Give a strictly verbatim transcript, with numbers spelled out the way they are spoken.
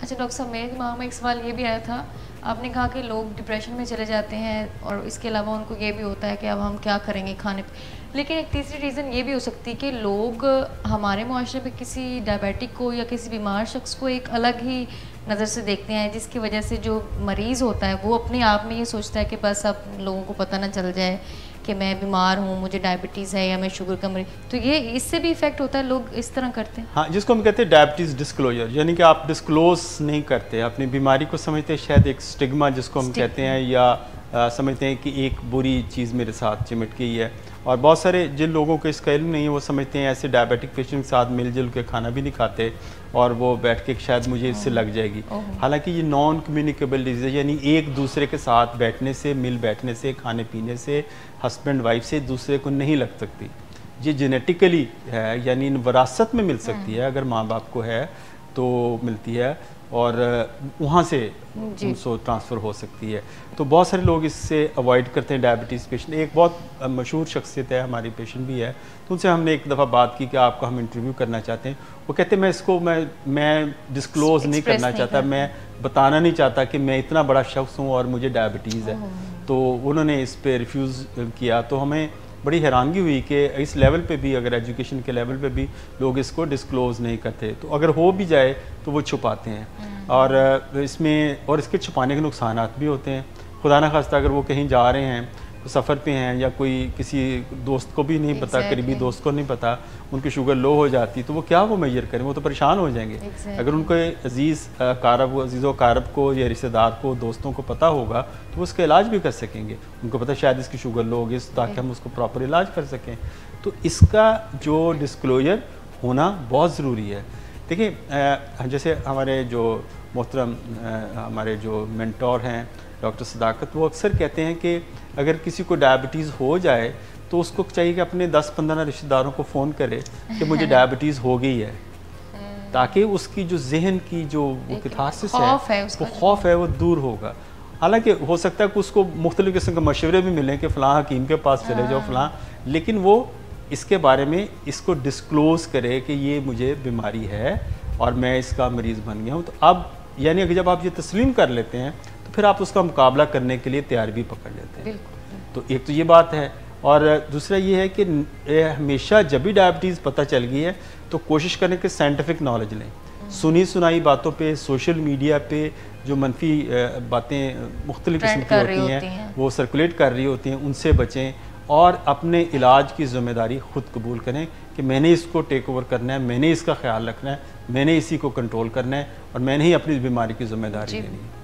अच्छा डॉक्टर साहब, मेरे दिमाग में एक सवाल ये भी आया था। आपने कहा कि लोग डिप्रेशन में चले जाते हैं और इसके अलावा उनको ये भी होता है कि अब हम क्या करेंगे खाने पे। लेकिन एक तीसरी रीज़न ये भी हो सकती है कि लोग हमारे मुआशरे में किसी डायबिटिक को या किसी बीमार शख्स को एक अलग ही नज़र से देखते हैं, जिसकी वजह से जो मरीज़ होता है वो अपने आप में ये सोचता है कि बस अब लोगों को पता ना चल जाए कि मैं बीमार हूँ, मुझे डायबिटीज़ है या मैं शुगर का मरीज। तो ये इससे भी इफ़ेक्ट होता है, लोग इस तरह करते हैं। हाँ, जिसको हम कहते हैं डायबिटीज़ डिस्क्लोजर, यानी कि आप डिस्क्लोज नहीं करते, अपनी बीमारी को समझते हैं, शायद एक स्टिग्मा जिसको हम कहते हैं, या आ, समझते हैं कि एक बुरी चीज़ मेरे साथ चिमट गई है। और बहुत सारे जिन लोगों को इसका इल्म नहीं है वो समझते हैं ऐसे डायबिटिक पेशेंट के साथ मिलजुल के खाना भी नहीं खाते और वो बैठ के शायद मुझे इससे लग जाएगी। हालांकि ये नॉन कम्युनिकेबल डिजीज़ है, यानी एक दूसरे के साथ बैठने से, मिल बैठने से, खाने पीने से, हस्बैंड वाइफ से दूसरे को नहीं लग सकती। ये जेनेटिकली है, यानी विरासत में मिल सकती है, अगर माँ बाप को है तो मिलती है और वहाँ से उनको ट्रांसफ़र हो सकती है। तो बहुत सारे लोग इससे अवॉइड करते हैं डायबिटीज़ पेशेंट। एक बहुत मशहूर शख्सियत है, हमारी पेशेंट भी है, तो उनसे हमने एक दफ़ा बात की कि आपका हम इंटरव्यू करना चाहते हैं। वो कहते हैं मैं इसको मैं मैं डिस्क्लोज़ नहीं करना चाहता, मैं बताना नहीं चाहता कि मैं इतना बड़ा शख्स हूँ और मुझे डायबिटीज़ है। तो उन्होंने इस पर रिफ्यूज़ किया। तो हमें बड़ी हैरानगी हुई कि इस लेवल पे भी, अगर एजुकेशन के लेवल पे भी लोग इसको डिस्क्लोज़ नहीं करते, तो अगर हो भी जाए तो वो छुपाते हैं। और इसमें और इसके छुपाने के नुकसानात भी होते हैं। खुदा न खास्ता अगर वो कहीं जा रहे हैं, तो सफ़र पे हैं, या कोई किसी दोस्त को भी नहीं पता, करीबी दोस्त को नहीं पता, उनकी शुगर लो हो जाती, तो वो क्या वो मेजर करें, वो तो परेशान हो जाएंगे। अगर उनको अजीज़ कारब अजीज़ो कारब को या रिश्तेदार को, दोस्तों को पता होगा तो वो उसका इलाज भी कर सकेंगे। उनको पता शायद इसकी शुगर लो होगी, ताकि हम उसको प्रॉपर इलाज कर सकें। तो इसका जो डिस्क्लोजर होना बहुत ज़रूरी है। देखिए, जैसे हमारे जो मोहतरम हमारे जो मेंटोर हैं डॉक्टर सदाकत, वो अक्सर कहते हैं कि अगर किसी को डायबिटीज़ हो जाए तो उसको चाहिए कि अपने दस पंद्रह रिश्तेदारों को फ़ोन करे कि मुझे डायबिटीज़ हो गई है, ताकि उसकी जो जहन की जो कैथारसिस है, है वो खौफ है वो दूर होगा। हालांकि हो सकता है कि उसको मुख्तलिफ़ किस्म के मशवरे भी मिलें कि फ़लाँ हकीम के पास चले जाओ फ़लाँ, लेकिन वो इसके बारे में इसको डिस्क्लोज़ करे कि ये मुझे बीमारी है और मैं इसका मरीज़ बन गया हूँ। तो अब यानी कि जब आप ये तस्लीम कर लेते हैं तो फिर आप उसका मुकाबला करने के लिए तैयार भी पकड़ लेते हैं। तो एक तो ये बात है, और दूसरा ये है कि हमेशा जब भी डायबिटीज़ पता चल गई है तो कोशिश करें कि साइंटिफिक नॉलेज लें। सुनी सुनाई बातों पे, सोशल मीडिया पे जो मनफी बातें मुख्तलिफ़ किस्म की होती हैं, हैं वो सर्कुलेट कर रही होती हैं, उनसे बचें और अपने इलाज की ज़िम्मेदारी ख़ुद कबूल करें कि मैंने इसको टेक ओवर करना है, मैंने इसका ख्याल रखना है, मैंने इसी को कंट्रोल करना है और मैंने ही अपनी बीमारी की ज़िम्मेदारी लेनी है।